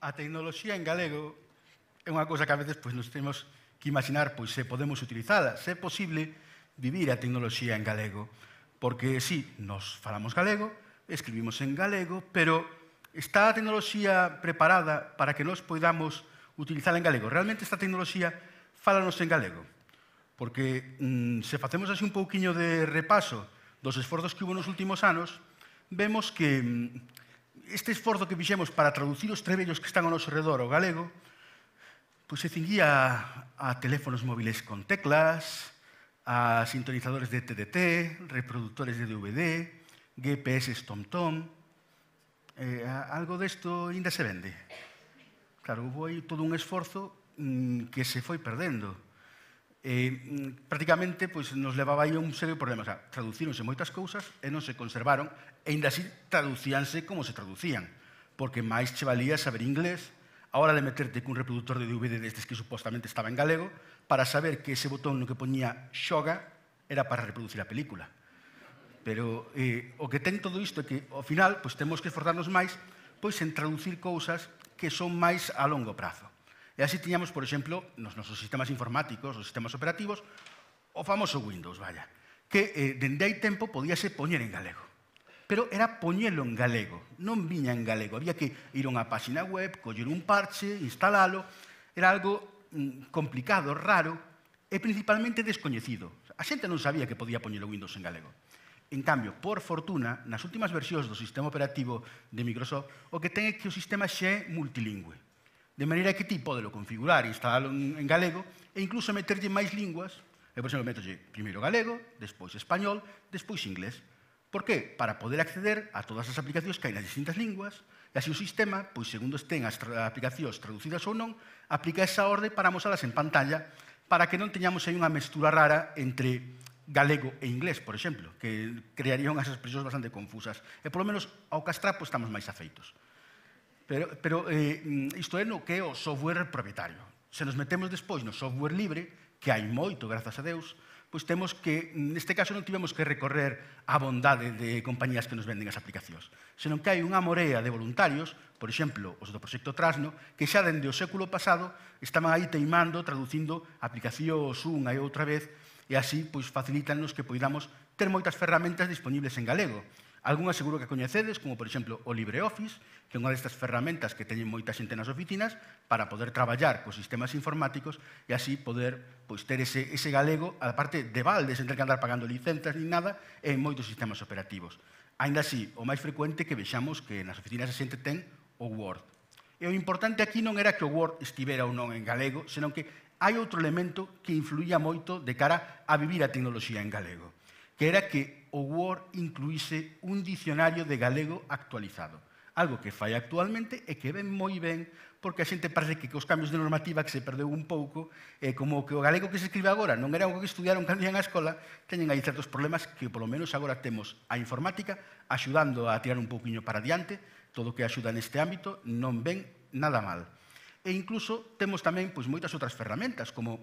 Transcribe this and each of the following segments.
a tecnoloxía en galego é unha cousa que a veces nos temos que imaginar se podemos utilizala, se é posible vivir a tecnoloxía en galego. Porque, sí, nos falamos galego, escribimos en galego, pero está a tecnoloxía preparada para que nos poidamos utilizala en galego? Realmente esta tecnoloxía fálanos en galego? Porque se facemos así un pouquiño de repaso dos esforzos que hubo nos últimos anos, vemos que este esforzo que fixemos para traducir os trebellos que están ao noso redor ao galego se cinguía a teléfonos móviles con teclas, a sintonizadores de TDT, reproductores de DVD, GPS TomTom. Algo desto ainda se vende. Claro, houve aí todo un esforzo que se foi perdendo. Prácticamente nos levaba aí a un serio problema. Traducíronse moitas cousas e non se conservaron, e ainda así traducíanse como se traducían, porque máis che valía saber inglés a hora de meterte cun reproductor de DVD destes que supostamente estaba en galego para saber que ese botón no que poñía xoga era para reproducir a película. Pero o que ten todo isto é que, ao final, temos que esforzarnos máis en traducir cousas que son máis a longo prazo. E así tiñamos, por exemplo, nos nosos sistemas informáticos, os sistemas operativos, o famoso Windows, que dende hai tempo podíase poñer en galego. Pero era poñelo en galego, non viña en galego. Había que ir a unha página web, coller un parche, instalalo. Era algo complicado, raro e principalmente descoñecido. A xente non sabía que podía poñer o Windows en galego. En cambio, por fortuna, nas últimas versións do sistema operativo de Microsoft, o que ten é que o sistema xa é multilingüe. De maneira que ti podelo configurar e instalalo en galego e incluso meterlle máis linguas. Por exemplo, metolle primeiro galego, despois español, despois inglés. Por qué? Para poder acceder a todas as aplicacións que hai nas distintas linguas e así o sistema, segundo estén as aplicacións traducidas ou non, aplica esa orde para amosalas en pantalla para que non teñamos aí unha mestura rara entre galego e inglés, por exemplo, que crearía unhas expresións bastante confusas. E, polo menos, ao castrar, estamos máis afeitos. Pero isto é no que é o software propietario. Se nos metemos despois no software libre, que hai moito, grazas a Deus, temos que, neste caso, non tivemos que recorrer á bondade de compañías que nos venden as aplicacións, senón que hai unha morea de voluntarios, por exemplo, os do Proxecto Trasno, que xa dende o século pasado estaban aí teimando, traducindo aplicacións unha e outra vez, e así facilítanos que poidamos ter moitas ferramentas disponibles en galego. Algúnas seguro que coñecedes, como, por exemplo, o LibreOffice, que é unha destas ferramentas que teñen moita xente nas oficinas para poder traballar cos sistemas informáticos e así poder ter ese galego, a parte de balde, sen ter que andar pagando licencias ni nada, en moitos sistemas operativos. Ainda así, o máis frecuente que vexamos que nas oficinas a xente ten o Word. E o importante aquí non era que o Word estivera ou non en galego, senón que hai outro elemento que influía moito de cara a vivir a tecnoloxía en galego, que era que o Word incluíse un dicionario de galego actualizado. Algo que fai actualmente e que ven moi ben, porque a xente parece que cos cambios de normativa que se perdeu un pouco, como que o galego que se escribe agora non era o que estudiaron cando ian á escola, teñen aí certos problemas que polo menos agora temos a informática axudando a tirar un pouquiño para diante, todo o que axuda neste ámbito non ven nada mal. E incluso temos tamén moitas outras ferramentas, como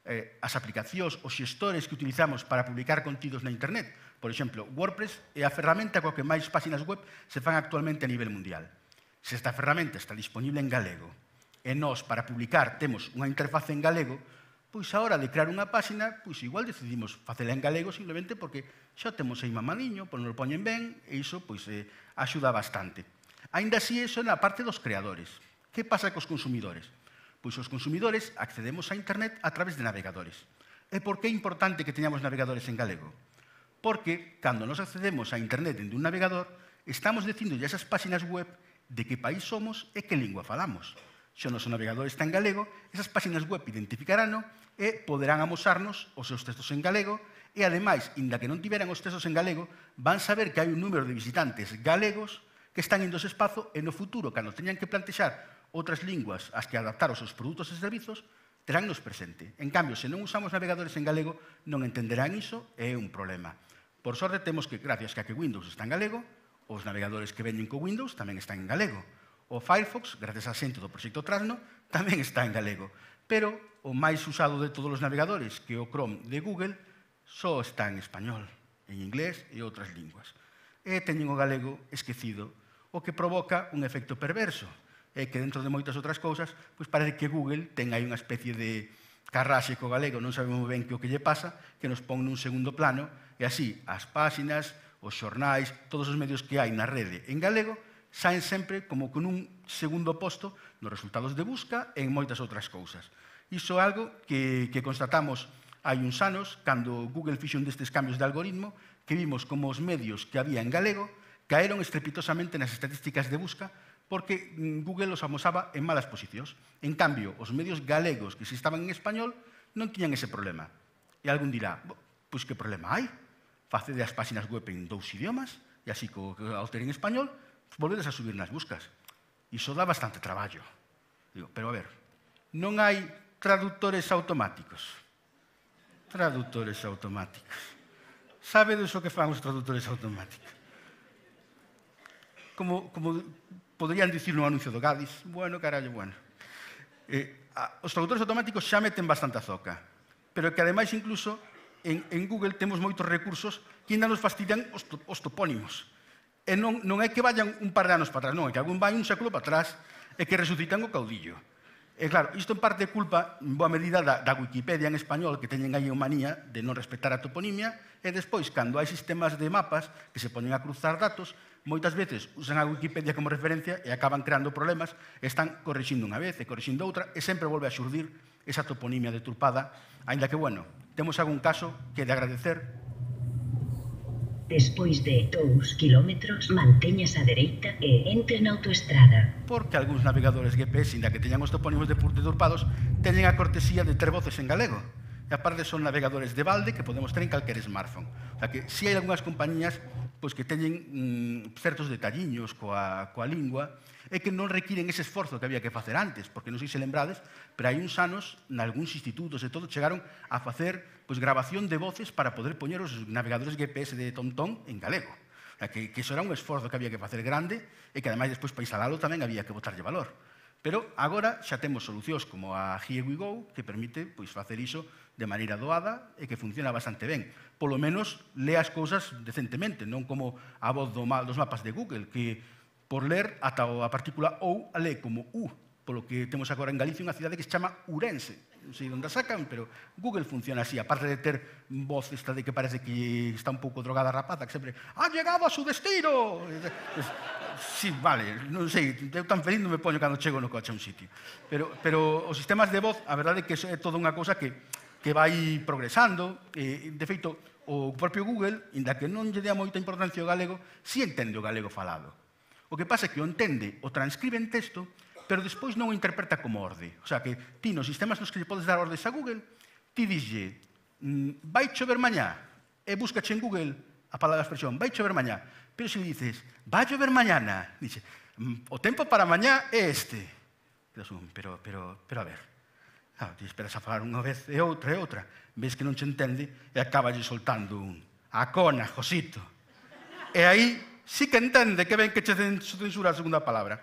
as aplicacións, os xestores que utilizamos para publicar contidos na internet. Por exemplo, WordPress é a ferramenta coa que máis páxinas web se fan actualmente a nivel mundial. Se esta ferramenta está disponible en galego e nós, para publicar, temos unha interface en galego, a hora de crear unha páxina, igual decidimos facela en galego simplemente porque xa temos aí mamadiño, nos lo poñen ben, e iso axuda bastante. Ainda así, iso na parte dos creadores. Que pasa cos consumidores? Pois os consumidores accedemos a internet a través de navegadores. E por que é importante que teñamos navegadores en galego? Porque, cando nos accedemos a internet dende un navegador, estamos dicindo a esas páxinas web de que país somos e que lingua falamos. Se o noso navegador está en galego, esas páxinas web identificarano e poderán amosarnos os seus textos en galego e, ademais, inda que non tiveran os textos en galego, van saber que hai un número de visitantes galegos que están indo ese espazo e no futuro, cando teñan que plantexar outras linguas ás que adaptar os seus produtos e servizos, teránnos presente. En cambio, se non usamos navegadores en galego, non entenderán iso e é un problema. Por sorte, temos que, gracias a que Windows está en galego, os navegadores que veñen co Windows tamén están en galego. O Firefox, gracias a xente do Proxecto Trasno, tamén está en galego. Pero o máis usado de todos os navegadores, que é o Chrome de Google, só está en español, en inglés e outras linguas. E teñen o galego esquecido, o que provoca un efecto perverso. é que dentro de moitas outras cousas, pois parece que Google ten aí unha especie de carraxe co galego, non sabemos ben que o que lle pasa, que nos pon nun segundo plano, e así as páxinas, os xornais, todos os medios que hai na rede en galego, saen sempre como con un segundo posto nos resultados de busca e en moitas outras cousas. Iso é algo que constatamos hai uns anos, cando Google fixo un destes cambios de algoritmo, que vimos como os medios que había en galego caeron estrepitosamente nas estatísticas de busca porque Google os amosaba en malas posicións. En cambio, os medios galegos que se estaban en español non tiñan ese problema. E algún dirá, pois que problema hai? Facede as páxinas web en 2 idiomas e así ao ter en español, volvedes a subir nas buscas. Iso dá bastante traballo. Digo, pero a ver, non hai traductores automáticos. Traductores automáticos. Sabedes o que fan os traductores automáticos? Como poderían dicir no anuncio do Gadis, bueno, carallo, bueno. Os traductores automáticos xa meten bastante azoca, pero que ademais incluso en Google temos moitos recursos que ainda nos fastidian os topónimos. E non é que vayan un par de anos para atrás, non, é que algún vai un século para atrás e que resucitan o caudillo. E claro, isto en parte é culpa, en boa medida, da Wikipedia en español, que teñen aí a manía de non respetar a toponimia, e despois, cando hai sistemas de mapas que se ponen a cruzar datos, moitas veces usan a Wikipedia como referencia e acaban creando problemas, e están corrixindo unha vez e corrixindo outra, e sempre volve a xurdir esa toponimia deturpada, aínda que, bueno, temos algún caso que de agradecer. Despois de 2 kilómetros, manteñas a dereita e entre na autoestrada. Porque algúns navegadores GPS, inda que teñan os topónimos deturpados, teñen a cortesía de ter voces en galego. E aparte son navegadores de balde que podemos ter en calquer smartphone. O sea que si hai algunhas compañías pois, que teñen certos detalliños coa lingua e que non requiren ese esforzo que había que facer antes, porque non sei se lembrades, pero hai uns anos, nalgúns institutos e todo, chegaron a facer pois, grabación de voces para poder poñer os navegadores GPS de TomTom en galego. O sea, que iso era un esforzo que había que facer grande e que, ademais, despois, para instalalo tamén había que botarlle valor. Pero agora xa temos solucións como a Here We Go, que permite pois, facer iso de maneira doada e que funciona bastante ben. Polo menos, lee as cousas decentemente, non como a voz dos mapas de Google, que por ler ata a partícula OU a lee como U, polo que temos agora en Galicia unha cidade que se chama Ourense. Non sei onde a sacan, pero Google funciona así, aparte de ter voz esta de que parece que está un pouco drogada a rapaza, que sempre «Ha llegado a su destino!» Sí, vale, non sei, eu tan feliz non me poño cando chego no coche a un sitio. Pero os sistemas de voz, a verdade é que é toda unha cousa que vai progresando. De feito, o propio Google, inda que non lle dea moita importancia ao galego, si entende o galego falado. O que pasa é que o entende, o transcribe en texto, pero despois non o interpreta como orde. O sea que ti nos sistemas nos que lle podes dar ordes a Google, ti dixlle vai chover mañá, e búscache en Google a palabra expresión, vai chover mañá. Pero se le dices, vai chover mañana, dixe, o tempo para mañá é este. Pero a ver, ti esperas a falar unha vez e outra, ves que non che entende e acaba lle soltando un a cona, Josito. E aí sí que entende que ven que che censura a segunda palabra.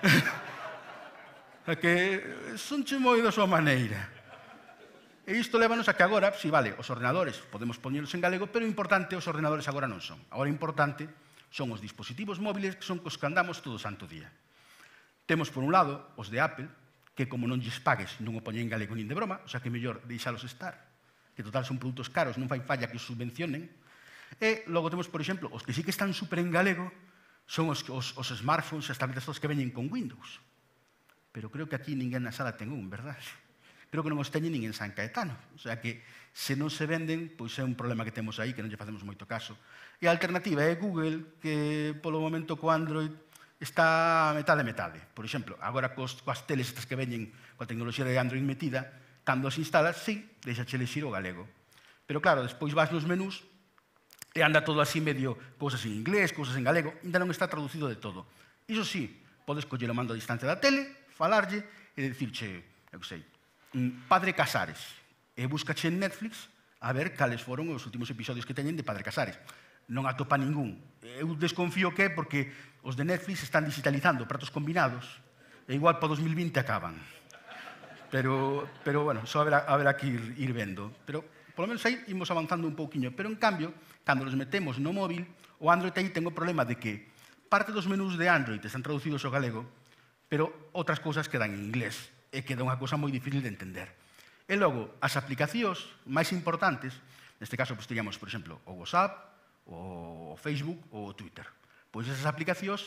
Que son che moi da súa maneira. E isto lévanos a que agora, si vale, os ordenadores podemos poñelos en galego, pero o importante os ordenadores agora non son. Agora o importante son os dispositivos móviles que son cos que andamos todo o santo día. Temos, por un lado, os de Apple, que como non lles pagues non o poñen en galego nin de broma, o sea que é mellor deixalos estar, que total son produtos caros, non fai falla que os subvencionen. E logo temos, por exemplo, os que sí que están super en galego son os smartphones, as tabletas que veñen con Windows. Pero creo que aquí ninguén na sala ten un, verdad? Creo que non os teñen nin en San Caetano. O sea que, se non se venden, pois é un problema que temos aí, que non lle facemos moito caso. E a alternativa é Google, que polo momento co Android está metade. Por exemplo, agora coas teles estas que veñen coa tecnoloxía de Android metida, cando as instalas, sí, deixache elexir o galego. Pero claro, despois vas nos menús e anda todo así medio, cousas en inglés, cousas en galego, ainda non está traducido de todo. Iso sí, podes coller o mando a distancia da tele, falarlle e dicirche, eu que sei, Padre Casares, e búscache en Netflix a ver cales foron os últimos episodios que teñen de Padre Casares. Non atopa ningún. Eu desconfío que é porque os de Netflix están digitalizando pratos combinados e igual para 2020 acaban. Pero bueno, só haberá que ir vendo. Pero, polo menos aí, imos avanzando un pouquiño. Pero, en cambio, cando nos metemos no móvil, o Android aí ten o problema de que parte dos menús de Android están traducidos ao galego, pero outras cousas quedan en inglés, e queda unha cousa moi difícil de entender. E logo, as aplicacións máis importantes, neste caso, teríamos, por exemplo, o WhatsApp, o Facebook ou o Twitter. Pois esas aplicacións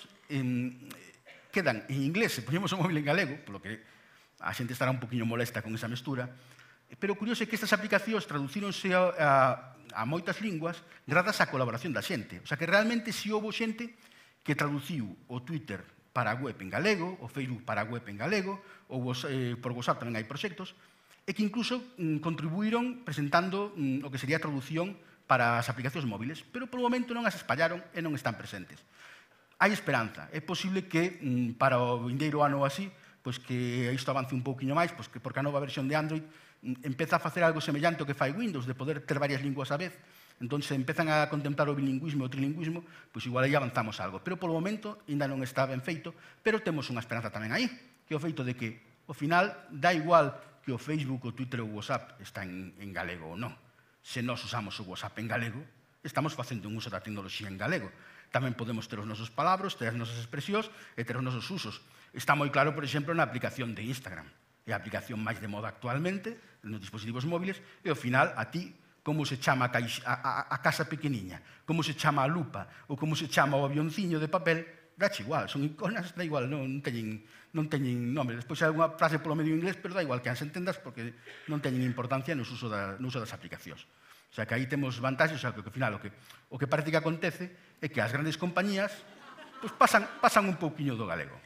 quedan en inglés, se poñemos o móvil en galego, polo que a xente estará un poquinho molesta con esa mestura, pero o curioso é que estas aplicacións traducíronse a moitas linguas grazas á colaboración da xente. O sea, que realmente si houve xente que traduciu o Twitter para a web en galego, o Facebook para a web en galego, ou por WhatsApp tamén hai proxectos, e que incluso contribuíron presentando o que sería a traducción para as aplicacións móviles, pero polo momento non as espallaron e non están presentes. Hai esperanza. É posible que para o vindeiro ano ou así, pois que isto avance un pouquiño máis, pois que porque a nova versión de Android empeza a facer algo semellante ao que fai Windows, de poder ter varias linguas á vez. Entón, se empezan a contemplar o bilingüismo e o trilingüismo, pois igual aí avanzamos algo. Pero polo momento ainda non está ben feito, pero temos unha esperanza tamén aí, que é o feito de que, ao final, dá igual que o Facebook, o Twitter ou o WhatsApp está en galego ou non. Se nós usamos o WhatsApp en galego, estamos facendo un uso da tecnoloxía en galego. Tamén podemos ter os nosos palabras, ter as nosas expresións e ter os nosos usos. Está moi claro, por exemplo, na aplicación de Instagram. É a aplicación máis de moda actualmente nos dispositivos móviles e, ao final, a ti, como se chama a casa pequeniña, como se chama a lupa ou como se chama o avionciño de papel, dache igual, son iconas, da igual, non teñen nome. Despois hai unha frase polo medio inglés, pero da igual que as entendas porque non teñen importancia no uso das aplicacións. O sea, que aí temos vantaxes, o sea, que ao final o que parece que acontece é que as grandes compañías pues, pasan un pouquiño do galego.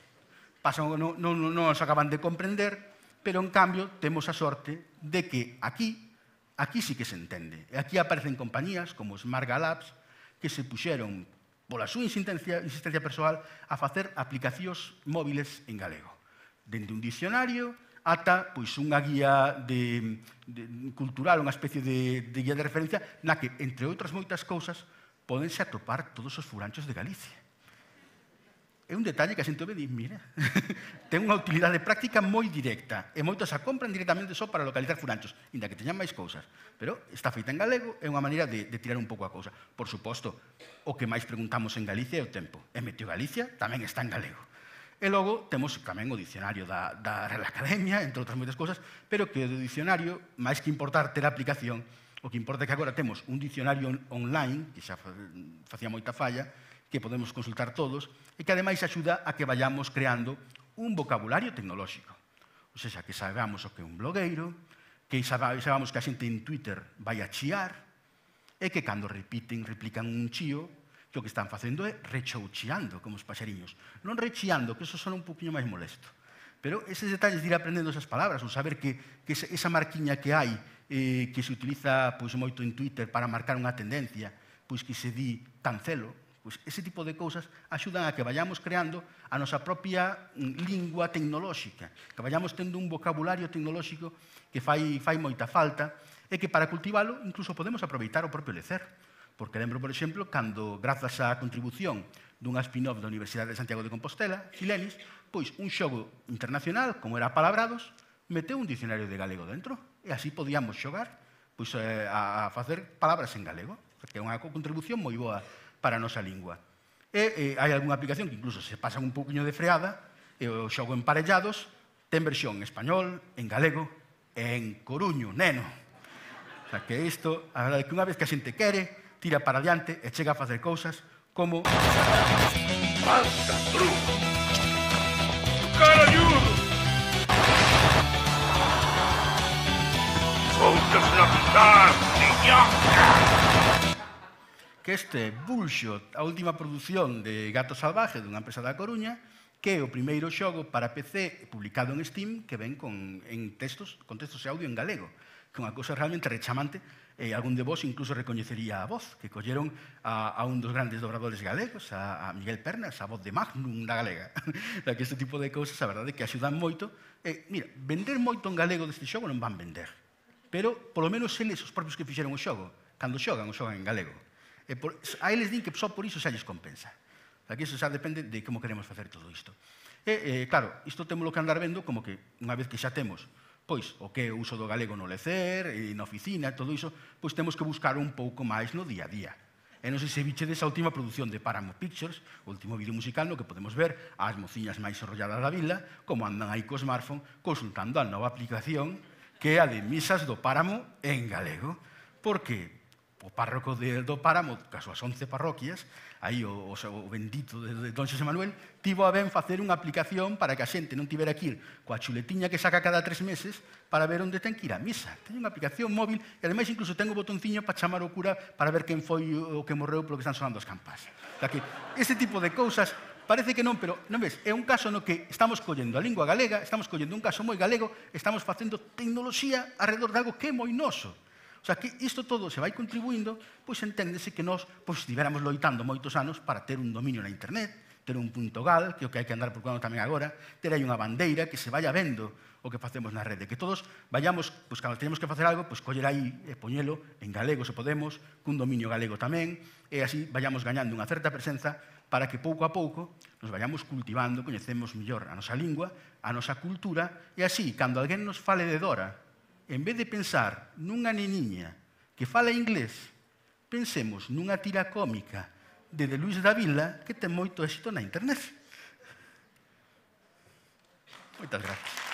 Non os acaban de comprender, pero en cambio temos a sorte de que aquí sí que se entende. E aquí aparecen compañías como Smart Labs que se puxeron pola súa insistencia persoal a facer aplicacións móviles en galego. Dende un dicionario ata pois, unha guía cultural, unha especie de guía de referencia na que, entre outras moitas cousas, podense atopar todos os furanchos de Galicia. É un detalle que a xente ve e mira, ten unha utilidade práctica moi directa e moitos a compran directamente só para localizar furanchos, inda que teñan máis cousas. Pero está feita en galego, é unha maneira de tirar un pouco a cousa. Por suposto, o que máis preguntamos en Galicia é o tempo. E Meteo Galicia tamén está en galego. E logo temos tamén o dicionario da Real Academia, entre outras moitas cousas, pero que o dicionario, máis que importar ter a aplicación, o que importa é que agora temos un dicionario online, que xa facía moita falla, que podemos consultar todos, e que ademais axuda a que vayamos creando un vocabulario tecnolóxico. Ou seja, que sabamos o que é un blogueiro, que sabamos que a xente en Twitter vai a chiar, e que cando replican un chío, que o que están facendo é rechoucheando, como os paxariños. Non rechiando, que eso sona un poquinho máis molesto. Pero eses detalles de ir aprendendo esas palabras, ou saber que esa marquiña que hai, que se utiliza moito en Twitter para marcar unha tendencia, pois que se di cancelo, pois ese tipo de cousas axudan a que vayamos creando a nosa propia lingua tecnolóxica, que vayamos tendo un vocabulario tecnolóxico que fai moita falta e que para cultivalo incluso podemos aproveitar o propio lecer. Porque lembro, por exemplo, cando, grazas á contribución dunha spin-off da Universidade de Santiago de Compostela, Filenis, pois un xogo internacional, como era Palabrados, meteu un dicionario de galego dentro e así podíamos xogar pois, a facer palabras en galego, que é unha contribución moi boa para a nosa lingua. E hai algunha aplicación que incluso se pasan un pouquinho de freada e o xogo Emparellados ten versión en español, en galego e en coruño, neno. O sea, que isto, a verdade é que unha vez que a xente quere, tira para adiante e chega a facer cousas como... Basta, truco! Caralludo! Cousas de avisar, niñaca! Que este Bullshot, a última produción de Gato Salvaje dunha empresa da Coruña, que é o primeiro xogo para PC publicado en Steam que ven con textos e audio en galego, que é unha cousa realmente rechamante. Algún de vos incluso recoñecería a voz, que colleron a un dos grandes dobradores galegos, a Miguel Pernas, a voz de Magnum da galega. Que este tipo de cousas, a verdade, que axudan moito. Mira, vender moito en galego deste xogo non van vender, pero polo menos eles, os propios que fixeron o xogo, cando xogan en galego. A eles din que só por iso xa lles compensa. Que iso xa depende de como queremos facer todo isto. Claro, isto temos que andar vendo como que unha vez que xa temos pois o que é o uso do galego no lecer, na oficina, todo iso, pois temos que buscar un pouco máis no día a día. E non sei se vichedes a última produción de Paramount Pictures, o último vídeo musical no que podemos ver as mociñas máis enrolladas da vila, como andan aí co smartphone consultando a nova aplicación que é a de misas do Páramo en galego. Porque o párroco do Páramo, caso as 11 parroquias, aí o bendito de Don Xosé Manuel, tivo a ben facer unha aplicación para que a xente non tivera que ir coa chuletiña que saca cada 3 meses para ver onde ten que ir a misa. Ten unha aplicación móvil e, ademais, incluso ten o botonciño para chamar o cura para ver quen foi o que morreu polo que están sonando as campás. O sea que, ese tipo de cousas parece que non, pero non ves, é un caso no que estamos collendo a lingua galega, estamos collendo un caso moi galego, estamos facendo tecnoloxía alrededor de algo que é moi noso. O sea, que isto todo se vai contribuindo, pois enténdese que nós estivéramos loitando moitos anos para ter un dominio na internet, ter un .gal, que é o que hai que andar procurando tamén agora, ter aí unha bandeira que se vaya vendo o que facemos na rede, que todos vayamos, pois cando tenemos que facer algo, pois coller aí e poñelo en galego se podemos, cun dominio galego tamén, e así vayamos gañando unha certa presenza para que pouco a pouco nos vayamos cultivando, coñecemos mellor a nosa lingua, a nosa cultura, e así, cando alguén nos fale de Dora, en vez de pensar nunha neniña que fala inglés, pensemos nunha tira cómica de Luis Davila que ten moito éxito na internet. Moitas gracias.